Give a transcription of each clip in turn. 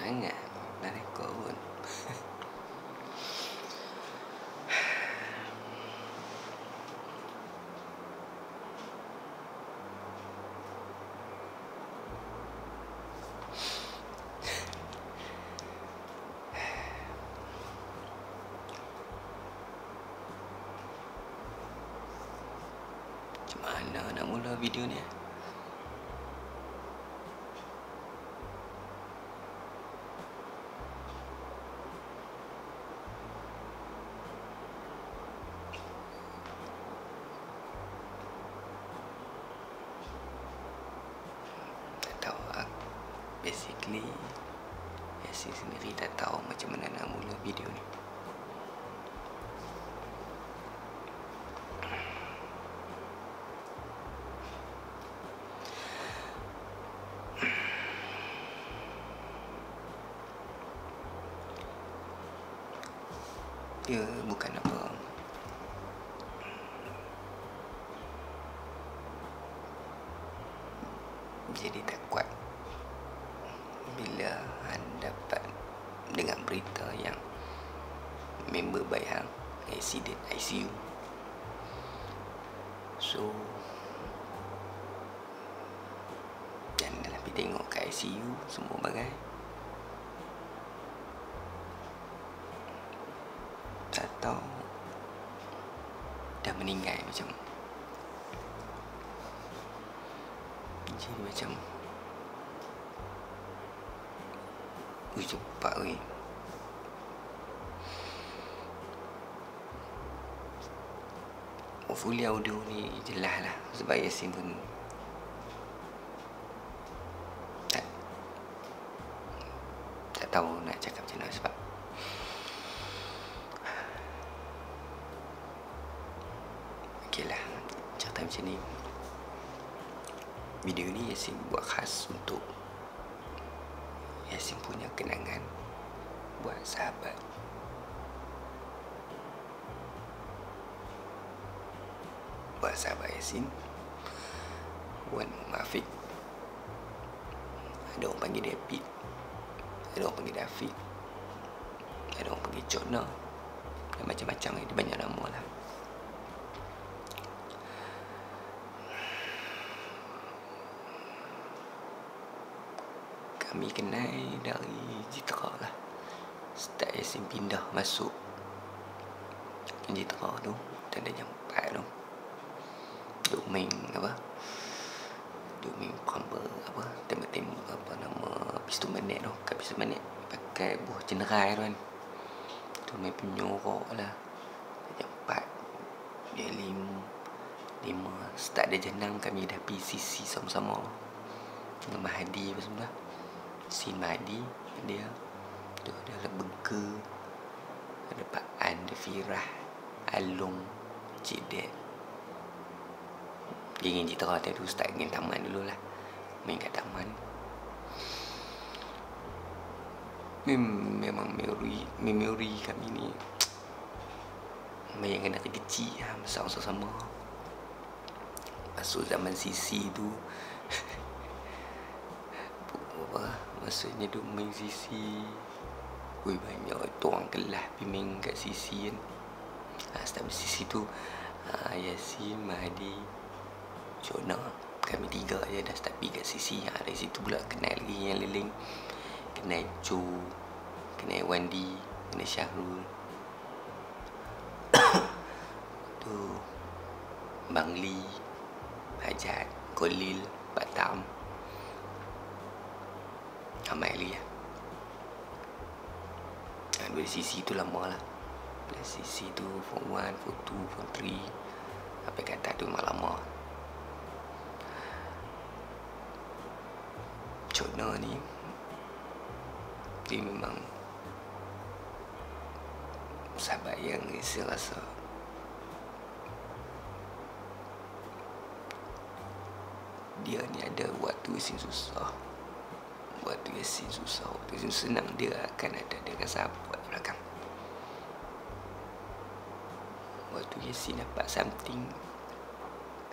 sangat. Dah rekod pun. Macam mana nak mula video ni? Basically, Yasin sendiri tak tahu macam mana nak mula video ni. Dia bukan apa, jadi tak kuat bila anda dapat dengar berita yang member baik hang accident ICU. So janganlah pergi tengok kat ICU semua bagai. Tak tahu dah meninggal macam. Jadi macam cepat weh. Hopefully audio ni jelas lah, sebab Yasin pun tak tahu nak cakap macam mana. Sebab okey lah, cerita macam ni. Video ni Yasin buat khas untuk Yasin punya kenangan buat sahabat. Buat sahabat Yasin, Wan Muhafiq. Ada orang panggil dia Pit, ada orang panggil dia Afiq, ada orang panggil Jona, dan macam-macam dia banyak nama lah. Kami kenal dari Jitra lah. Start Yasin pindah masuk Jitra tu, tanda jam 4 tu. Duk main apa? Duk main pramper apa? Tembak-tembak apa nama pistol manet tu. Kat pistol manet pakai buah cenderai tu kan. Tu main penyorok lah. Jam 4 dia 5 start dia jam 6. Kami dah PCC sama-sama dengan Mahadi apa semua. Sin Mahadi dia tu ada Burger, ada Pak An, ada Firah, Along, Cik Dad. Geng Jitra tu start dengan taman dulu lah. Main kat taman. Memang memori kami ni bayangkan dari kecil lah, bersama-sama. Masuk zaman CC tu apa, maksudnya duk main CC. Ui, banyak tu orang kelas pergi main kat CC kan. Start CC tu Yasin, Mahdi, Jona, kami 3 je dah start pergi kat CC. Dari situ pula kenal lagi yang lain. Kenal Cho, kenal Wandi, kenal Syahrul, tu Bang Lee, Hajat, Kolil, Batam, ramai lagi lah. Dari CC tu lama lah. Dari CC tu Form 1, Form 2, Form 3, sampai kata tu memang lama. Jona ni dia memang sahabat yang saya rasa dia ni ada waktu Yasin susah, waktu Yasin susah, waktu Yasin senang, dia akan ada dengan sahabat di belakang. Waktu Yasin dapat something,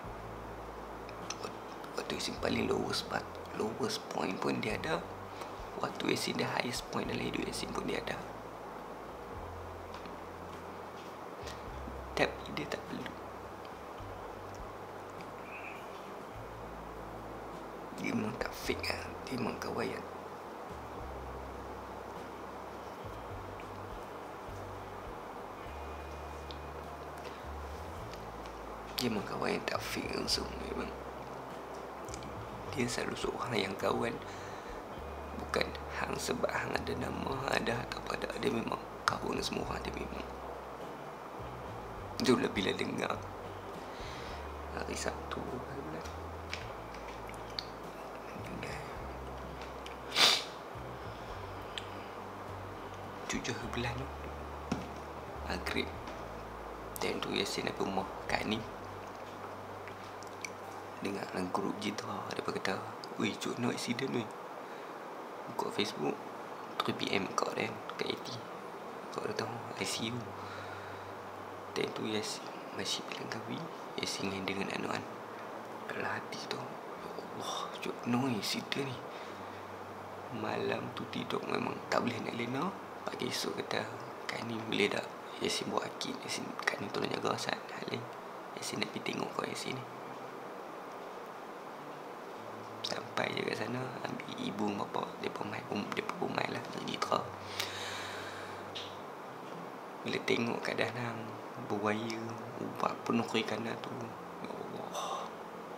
waktu Yasin paling lowest point pun dia ada Waktu Yasin dah highest point dalam hidup Yasin pun dia ada. Tapi dia tak perlu. Dia memang tak fake lah. Dia memang kawayan. Dia memang kawan yang tak fake langsung. Memang dia selalu seorang yang kawan. Bukan hang sebab hang ada nama, ada atau pada. Dia memang kawan dengan semua orang. Dia memang. Itulah bila dengar hari Sabtu 7 bulan tu Maghrib. Dan tu Yasin apa rumah Kak Ni dengar dalam grup Jitra. Dia kata, "Ui, cuk, no accident weh." Buka Facebook 3pm kau kan kat AT. Kau dah tahu ICU. Dan tu Yasin masih bilang kawi. Yasin dengan anuan dalam hati tu, ya Allah, cuk, no accident ni. Malam tu tidur memang tak boleh nak lena. Pagi esok kata, "Kan ni boleh tak?" Yasin buat akid. Yasin kan ni tolong jaga asal Halim. Yasin nak pergi tengok kau Yasin ni. Sampai je kat sana, ambil ibu bapa depa mai lah Jitra. Bila tengok keadaan hang berwaya, ubat penuh kiri kanan tu, ya Allah.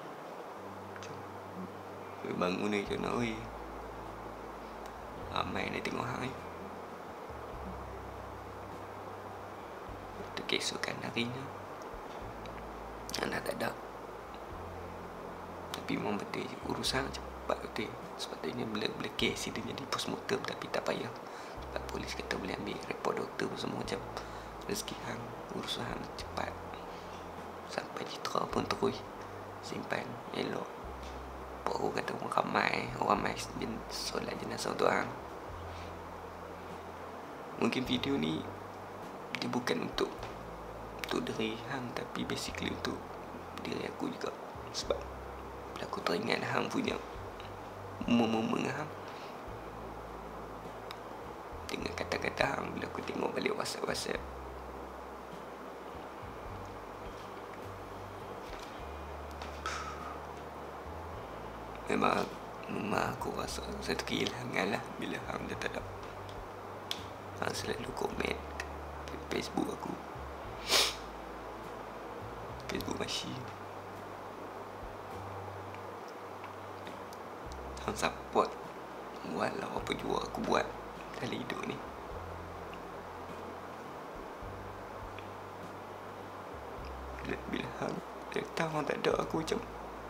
Bangun ni je nak, oi. Ramai nak tengok hang ni. Tu keesokan harinya anak tak ada. Tapi memang betul urusan cepat betul. Sepatutnya bila kes dia jadi postmortem, tapi tak payah. Sebab polis kata boleh ambil report doktor semua macam. Rezeki hang, urusan hang cepat. Sampai Citra pun terus simpan elok. Baru kata orang ramai solat jenazah untuk hang. Mungkin video ni dia bukan untuk diri hang, tapi basically untuk diri aku juga. Sebab bila aku teringat hang punya momen hang dengan kata-kata hang, bila aku tengok balik WhatsApp memang aku rasa satu kehilangan lah bila hang dah tak ada. Hang selalu komen Facebook aku, Facebook Masih. Hang support walau apa jua aku buat dalam hidup ni. Bila hang datang, hang tak ada, aku macam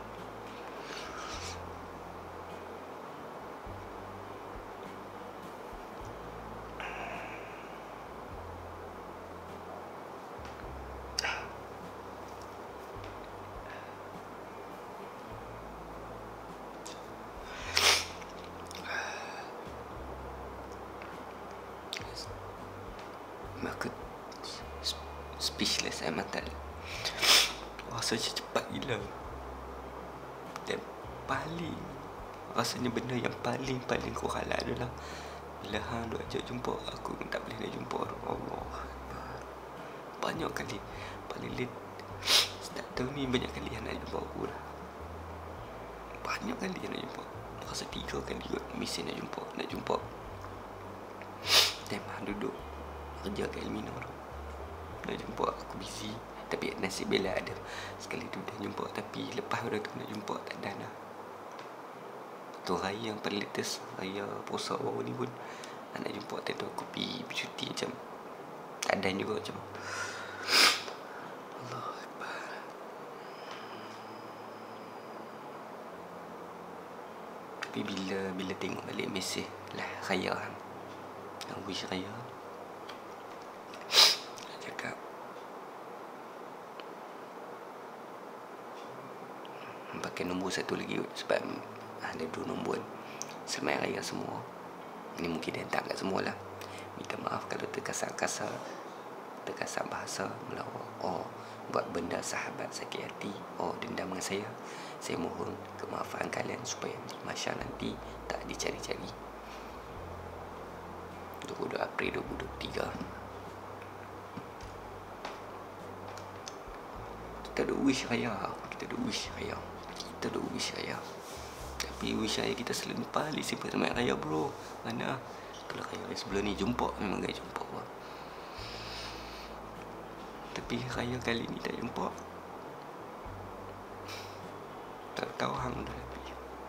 aku speechless. Memang tak rasanya cepat gila. Dan paling rasanya benda yang paling kau halal adalah bila hang duk ajak jumpa aku tak boleh nak jumpa. Allah, banyak kali paling late start tahun ni, banyak kali hang nak jumpa aku dah. Banyak kali nak jumpa. Rasa 3 kali kot misi nak jumpa. Dan hang duduk kerja kat Elmina tu, nak jumpa aku busy. Tapi nasib bela ada sekali tu dah jumpa. Tapi lepas pada tu nak jumpa tak ada dah. Tu raya yang paling latest, raya puasa baru ni pun nak jumpa. Tentu aku pergi cuti macam tak ada juga macam. Allah Akbar. Tapi bila tengok balik mesej lah raya hang wish raya, cakap pakai nombor satu lagi sebab ada 2 nombor. Selamat raya semua. Ini mungkin dia hantar kat semua lah. Minta maaf kalau terkasar-kasar, terkasar bahasa melawak. Buat benda sahabat sakit hati, dendam dengan saya. Saya mohon kemaafan kalian supaya di masa nanti tak dicari-cari. 22 April 2023. Kita ada wish raya. Kita ada wish raya. Tapi wish raya kita selalu paling simple sama raya bro. Mana kalau raya sebelum ni jumpa, memang gaya jumpa bro. Tapi raya kali ni tak jumpa. Tak tahu hang dah lebih.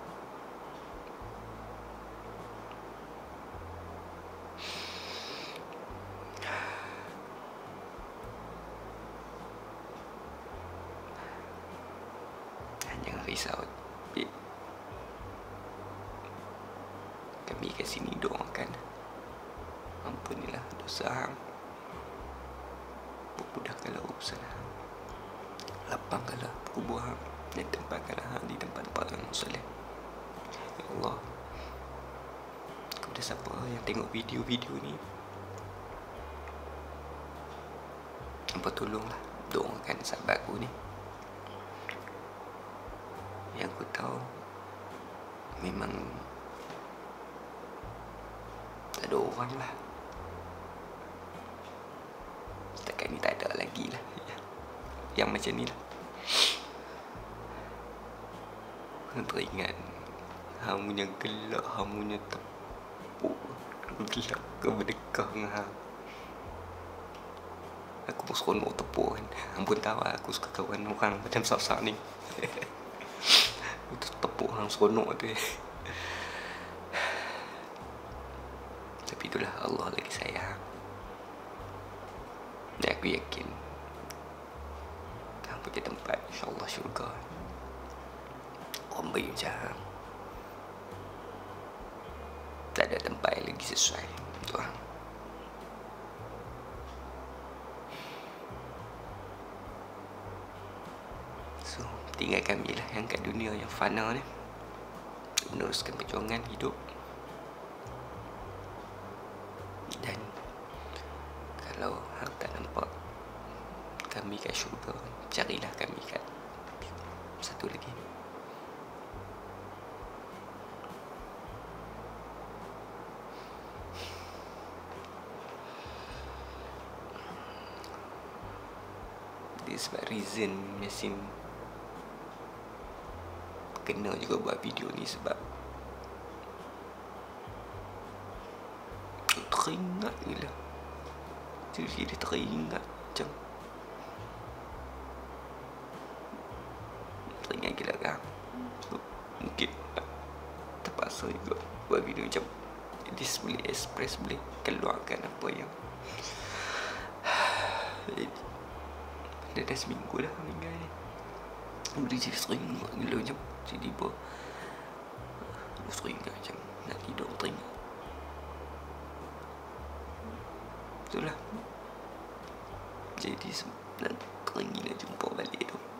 Jangan risau. Kami kat sini doakan ampunilah dosa hang, permudahkanlah urusan hang, lapangkanlah kubur hang, dan tempatkanlah hang di tempat-tempat yang soleh. Ya Allah, kepada siapa yang tengok video-video ni, hampa tolonglah doakan sahabat aku ni. Yang aku tahu memang tak ada orang lah. Setakat ni tak ada lagi lah yang macam ni lah. Hang teringat hang punya gelak, hang punya tepuk gelak ke berdekah dengan hang. Aku pun seronok tepuk kan. Hang pun tahu aku suka kawan orang macam Sasa ni. Itu tepuk hang seronok tu. Tapi itulah, Allah lagi sayang. Dan aku yakin hang pergi tempat InsyaAllah syurga. Orang baik macam hang tak ada tempat yang lagi sesuai untuk hang. So, tinggal kami lah yang kat dunia yang fana ni, meneruskan perjuangan hidup. Dan kalau hang tak nampak kami kat syurga, carilah kami kat satu lagi. Dia sebab reason Yasin kena juga buat video ni sebab teringat gila. Jadi dia teringat macam teringat gila kan. Mungkin terpaksa juga buat video macam this, boleh express, boleh keluarkan apa yang dah seminggu dah meninggal ni. Boleh jadi teringat gila macam tiba-tiba teringat macam nak tidur teringat. Itulah. Jadi nak teringin nak jumpa balik tu.